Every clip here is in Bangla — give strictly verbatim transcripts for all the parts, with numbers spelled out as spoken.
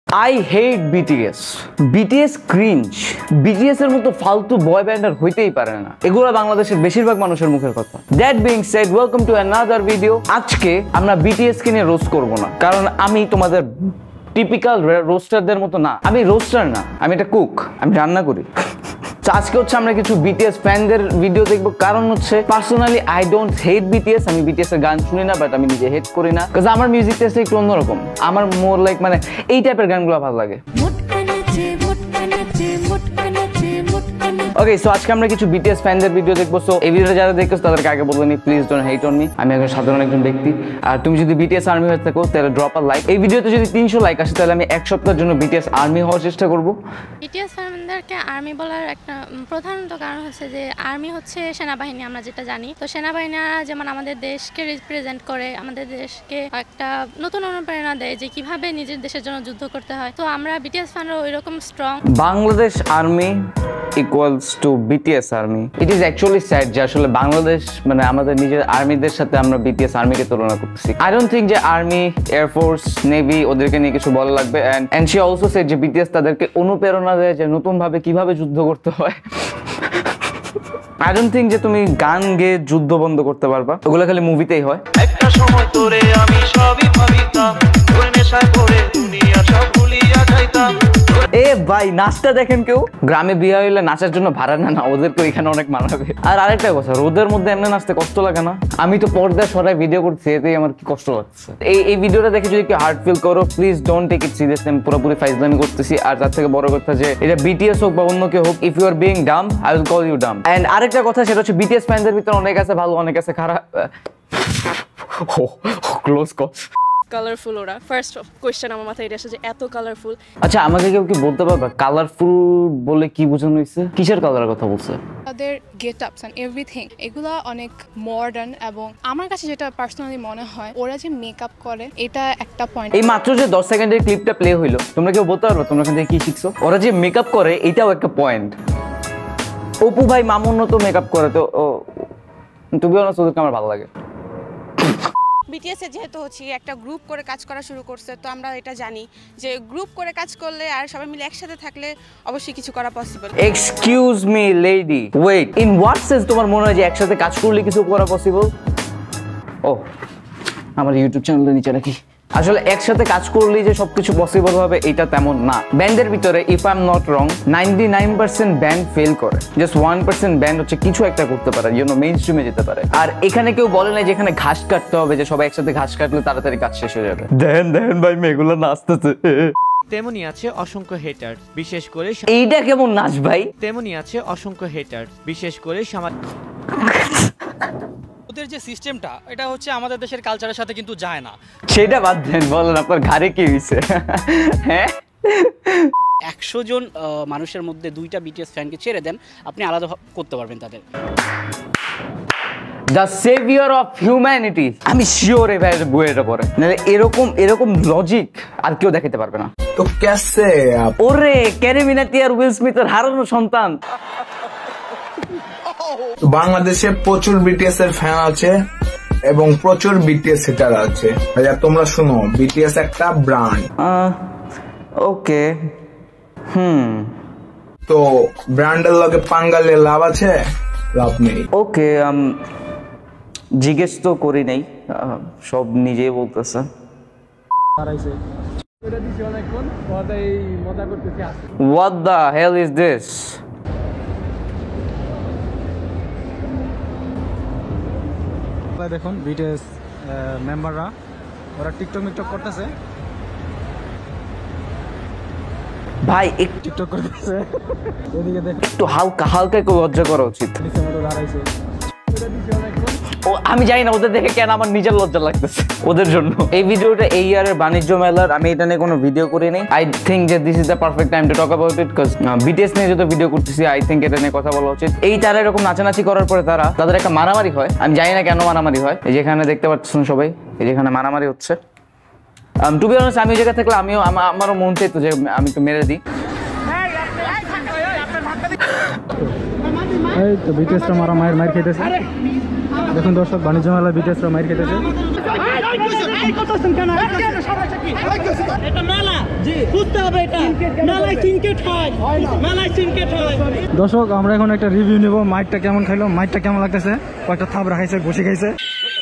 I hate B T S. B T S cringe. B T S এর মতো ফালতু বয় ব্যান্ড আর হইতেই পারে না। এগুলো বাংলাদেশের বেশিরভাগ মানুষের মুখের কথা। That being said, welcome to another video. আজকে আমরা B T S কে নিয়ে রোস্ট করব না, কারণ আমি তোমাদের টিপিক্যাল রোস্টারদের মতো না। আমি রোস্টার না, আমি একটা কুক, আমি রান্না করি। আজকে হচ্ছে আমরা কিছু B T S ফ্যানদের ভিডিও দেখবো, কারণ হচ্ছে personally I don't hate B T S। আমি B T S এর গান শুনি না, বাট আমি নিজে হেট করি না, কারণ আমার মিউজিক টেস্ট একটু অন্যরকম। আমার মোর লাইক মানে এই টাইপের গানগুলো ভালো লাগে। ওকে, সো আজকে আমরা কিছু B T S ফ্যানদের ভিডিও দেখবো। সো এই ভিডিওটা যারা দেখছো তাদেরকে আগে বলবো নি, please don't hate on me. আমি একজন সাধারণ একজন ব্যক্তি, আর তুমি যদি B T S আর্মি হয়ে থাকো তাহলে ড্রপ আ লাইক। এই ভিডিওতে যদি তিনশো লাইক আসে তাহলে আমি এক সপ্তাহের জন্য B T S আর্মি হওয়ার চেষ্টা করবো। B T S ফ্যানদেরকে আর্মি বলার একটা প্রধানত কারণ হচ্ছে যে আর্মি হচ্ছে সেনাবাহিনী, আমরা যেটা জানি। তো সেনাবাহিনীরা যেমন আমাদের দেশকে রিপ্রেজেন্ট করে, আমাদের দেশকে একটা নতুন অনুপ্রেরণা দেয় যে কিভাবে নিজের দেশের জন্য যুদ্ধ করতে হয়। তো আমরা B T S ফ্যানরা ওইরকম strong. Bangladesh army equals to B T S Army. It is actually sad যে আসলে বাংলাদেশ মানে আমাদের নিজের আর্মিদের সাথে আমরা B T S আর্মিকে তুলনা করতেছি। I don't think যে আর্মি, এয়ার ফোর্স, নেভি ওদেরকে নিয়ে কিছু বলা লাগবে। and and she also said যে B T S তাদেরকে অনুপ্রেরণা দেয় যে নতুন ভাবে কিভাবে যুদ্ধ করতে হয়। I don't think যে তুমি গান গেয়ে যুদ্ধ বন্ধ করতে পারবা, ওগুলো খালি মুভিতেই হয়। একটা সময় তোরে আমি সবই ভাবিতাম, তোর নেশায় পড়ে দুনিয়া সব ভুলিয়া যাইতাম। এ ভাই নাচটা দেখেন, কেউ গ্রামে বিয়ে হইলে নাচার জন্য ভাড়া না না, ওদেরকে এখানে অনেক মানাবে। আর আরেকটা কথা, রোদের মধ্যে এমনি নাচতে কষ্ট লাগে না? আমি তো পর্দায় সরাই ভিডিও করছি, এতেই আমার কি কষ্ট লাগছে। এই এই ভিডিওটা দেখে যদি কেউ হার্ট ফিল করো, please don't take it seriously. আমি পুরোপুরি ফাইজলামি করতেছি। আর তার থেকে বড় কথা যে এটা B T S হোক বা অন্য কেউ হোক, if you are being dumb I will call you dumb. And আরেকটা কথা, সেটা হচ্ছে B T S ফ্যানদের ভিতরে অনেক আছে ভালো, অনেক আছে খারাপ। Close call. কালারফুল ওরা ফার্স্ট কোশ্চেন আমার মাথায় এটা আসে যে এত কালারফুল। আচ্ছা, আমাকে কেউ কি বলতে পারবে কালারফুল বলে কি বোঝানো হয়েছে? কিসের কালারের কথা বলছে? তাদের গেটআপস এন্ড এভরিথিং এগুলা অনেক মডার্ন, এবং আমার কাছে যেটা পার্সোনালি মনে হয় ওরা যে মেকআপ করে এটা একটা পয়েন্ট। এই মাত্র যে দশ সেকেন্ডের ক্লিপটা প্লে হইলো, তোমরা কেউ বলতে পারবে তোমরা এখান থেকে কি শিখছো? ওরা যে মেকআপ করে এটাও একটা পয়েন্ট। অপু ভাই মামুন্নত তো মেকআপ করে, তো তুমি অনেক ওদেরকে আমার ভালো লাগে। B T S এ যেহেতু হচ্ছে একটা গ্রুপ করে কাজ করা শুরু করছে, তো আমরা এটা জানি যে গ্রুপ করে কাজ করলে আর সবাই মিলে একসাথে থাকলে অবশ্যই কিছু করা possible. Excuse me lady, wait, in what sense তোমার মনে হয় যে একসাথে কাজ করলে কিছু করা পসিবল? ও, আমার ইউটিউব চ্যানেলের নিচে নাকি? আসলে একসাথে কাজ করলেই যে সবকিছু পসিবল হবে এটা তেমন না। ব্যান্ডের ভিতরে if I am not wrong ninety nine percent band fail করে, জাস্ট ওয়ান পার্সেন্ট ব্যান্ড হচ্ছে কিছু একটা করতে পারে, ইউ নো, মেইন স্ট্রিমে যেতে পারে। আর এখানে কেউ বলে না যে এখানে ঘাস কাটতে হবে, যে সবাই একসাথে ঘাস কাটলে তাড়াতাড়ি কাজ শেষ হয়ে যাবে। দেখেন দেখেন ভাই মেয়েগুলো নাচতেছে। তেমনি আছে অসংখ্য হেটার, বিশেষ করে এইটা কেমন নাচ ভাই? তেমনি আছে অসংখ্য হেটার, বিশেষ করে সামাজিক। ওদের যে সিস্টেমটা এটা হচ্ছে আমাদের দেশের কালচারের সাথে কিন্তু যায় না। সেটা বাদ দেন, বলেন আপনার ঘাড়ে কি হইছে? হ্যাঁ, একশো জন মানুষের মধ্যে দুইটা B T S ফ্যানকে ছেড়ে দেন, আপনি আলাদা করতে পারবেন তাদের। দ্য সেভিয়র অফ হিউম্যানিটি, আমি শিওর এই ভাই বইটা পড়ে, নাহলে এরকম এরকম লজিক আর কেউ দেখাতে পারবে না। তো কেসে ওরে ক্যারি মিনাটি আর উইল স্মিথের হারানো সন্তান। বাংলাদেশে প্রচুর B T S এর ফ্যান আছে এবং প্রচুর B T S হেটার আছে। ভাইয়া তোমরা শুনো, B T S একটা ব্র্যান্ড। ওকে, হুম, তো ব্র্যান্ডের লগে পাঙ্গালে লাভ আছে? লাভ নেই। ওকে, জিজ্ঞেস তো করি নাই, সব নিজেই বলতেছে। What the hell is this? দেখুন B T S মেম্বাররা ওরা টিকটক মিকটক করতেছে। ভাই টিকটক করতেছে, এদিকে দেখুন, একটু হালকা হালকা একটু লজ্জা করা উচিত। দাঁড়াইছে, ও আমি জানি না ওদের দেখে কেন আমার নিজের লজ্জা লাগতেছে ওদের জন্য। এই ভিডিওটা এই ইয়ারের বাণিজ্য মেলার, আমি এটা নিয়ে কোনো ভিডিও করি নাই। আই থিঙ্ক যে this is the perfect time to talk about it, because B T S নিয়ে যত ভিডিও করতেছি আই থিঙ্ক এটা নিয়ে কথা বলা উচিত। এই তারা এরকম নাচানাচি করার পরে তারা তাদের একটা মারামারি হয়, আমি জানি না কেন মারামারি হয়। এই যেখানে দেখতে পাচ্ছেন সবাই, এই যেখানে মারামারি হচ্ছে। টু বি অনেস্ট, আমি ওই জায়গায় থাকলে আমিও আমারও মন চাইতো যে আমি একটু মেরে দিই। এই তো B T S রা মারা মায়ের মার খেতেছে। দেখুন দর্শক, বাণিজ্য মেলা B T S রা মার খেতেছে। এই করতেছেন কেন এটা মেলা জি বুঝতে হবে এটা মেলায় সিনকেট হয় মেলায় সিনকেট হয়। দর্শক আমরা এখন একটা রিভিউ নেব মাইকটা কেমন খাইলো, মাইকটা কেমন লাগতেছে, কয়েকটা থাবড়া খাইছে, ঘুষি খাইছে।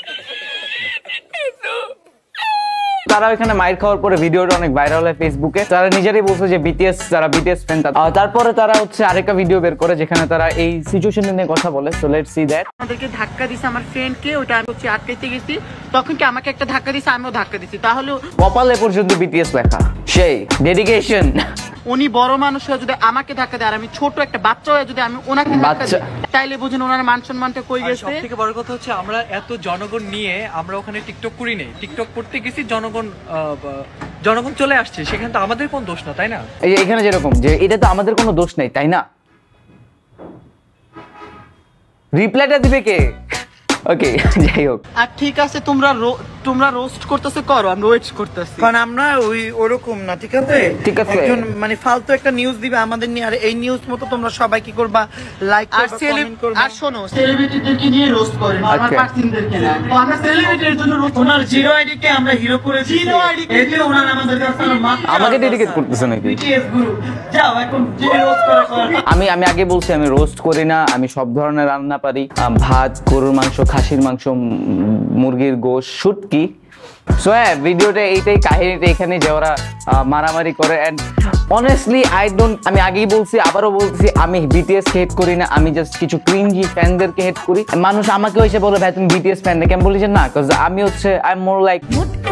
তারা ওইখানে মাইর খাওয়ার পরে ভিডিওটা অনেক ভাইরাল হয় ফেসবুকে। তারা নিজেরাই বলছে যে বিটিএস যারা বিটিএস ফ্যান, তারপরে তারা হচ্ছে আরেকটা ভিডিও বের করে যেখানে তারা এই সিচুয়েশন নিয়ে কথা বলে। So let's see that. আমাদেরকে ধাক্কা দিছে আমার ফ্রেন্ডকে, ওটা আমি হচ্ছে আটকাইতে গেছি, তখন কি আমাকে একটা ধাক্কা দিছে, আমিও ধাক্কা দিছি, তাহলে কপালে পর্যন্ত বিটিএস লেখা, সেই ডেডিকেশন। উনি বড় মানুষ হয়ে যদি আমাকে ধাক্কা দেয় আর আমি ছোট একটা বাচ্চা হয়ে যদি আমি ওনাকে ধাক্কা দিই, তাইলে বুঝুন ওনার মান সম্মানটা কই গেছে। সবথেকে বড় কথা হচ্ছে আমরা এত জনগণ নিয়ে আমরা ওখানে টিকটক করি নাই, টিকটক করতে গেছি, জনগণ জনগণ চলে আসছে, সেখানে তো আমাদের কোনো দোষ না, তাই না? এই এখানে যেরকম যে এটা তো আমাদের কোনো দোষ নেই, তাই না? রিপ্লাইটা দিবে কে? ওকে যাই হোক। আর ঠিক আছে, তোমরা তোমরা রোস্ট করতেছো করো, আমরা ওয়েট করতেছি, কারণ আমরা ওই ওরকম না। ঠিক আছে ঠিক আছে, একজন মানে ফালতু একটা নিউজ দিবে আমাদের নিয়ে, আর এই নিউজ মতো তোমরা সবাই কি করবা, লাইক আর কমেন্ট করবা। আর শোনো, সেলিব্রিটিদেরকে নিয়ে রোস্ট করে নরমাল পার্সনদেরকে না, আমরা সেলিব্রিটির জন্য রোস্ট। ওনার জিরো আইডি কে আমরা হিরো করে দিই, জিরো আইডি এতে ওনার আমাদের কাছে মাত্র আমাকে ডেডিকেট করতেছ নাকি? বিটিএস গ্রুপ যাও এখন যে রোস্ট করা করে। আমি আমি আগে বলছি আমি রোস্ট করি না, আমি সব ধরনের রান্না পারি, ভাত, গরুর মাংস, খাসির মাংস, মুরগির গোশ, শুটকি। সো হ্যাঁ, ভিডিওটা এইটাই, কাহিনীটা এখানে যে ওরা মারামারি করে। এন্ড অনেস্টলি আই ডোন্ট, আমি আগেই বলছি আবারও বলছি, আমি বিটিএস কে হেট করি না, আমি জাস্ট কিছু ক্রিঞ্জি ফ্যানদেরকে হেট করি। মানুষ আমাকে এসে বলে ভাই তুমি বিটিএস ফ্যান নাকি, আমি বলি যে না, বিকজ আমি হচ্ছে আই এম মোর লাইক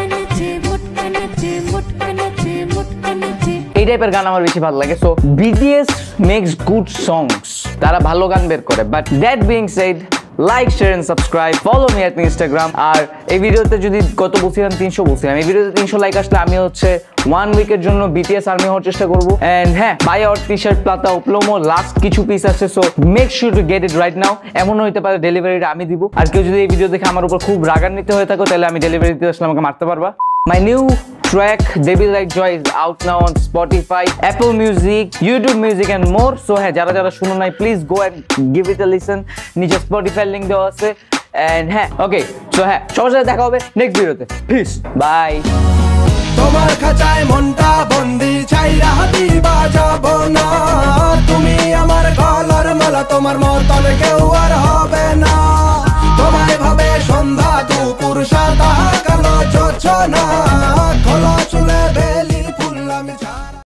এই টাইপের গান আমার বেশি ভালো লাগে। So BTS makes good songs, তারা ভালো গান বের করে। But that being said, like, share and subscribe, follow me at Instagram. আর এই ভিডিওতে যদি কত বলছিলাম, তিনশো বলছিলাম, এই ভিডিওতে তিনশো লাইক আসলে আমি হচ্ছে ওয়ান উইকের জন্য বিটিএস আর্মি হওয়ার চেষ্টা করবো। এন্ড হ্যাঁ, বাই আওয়ার টি শার্ট, প্লাতা, উপলোমো লাস্ট কিছু পিস আছে, so make sure to get it right now. এমন হইতে পারে ডেলিভারিটা আমি দিব, আর কেউ যদি এই ভিডিও দেখে আমার উপর খুব রাগান্বিত হয়ে থাকো, তাহলে আমি ডেলিভারি দিতে আসলে আমাকে মারতে পারবা। My new track Debil Like Joy is out now on Spotify, Apple Music, YouTube Music and more. So হ্যাঁ, যারা যারা শুনো নাই, please go and give it a listen. নিচে Spotify লিংক দেওয়া আছে। And হ্যাঁ, ওকে, সো হ্যাঁ, সবার সাথে দেখা হবে নেক্সট ভিডিওতে। Peace, bye. তোমার খাঁচায় মনটা বন্দি, ছাইরা দিবা যাব না, তুমি আমার গলার মালা, তোমার মতন কেউ আর হবে না। তোমায় ভাবে সন্ধ্যা দুপুর, সাদা কালো যোছনা, খোলা চুলে বেলি ফুল আমি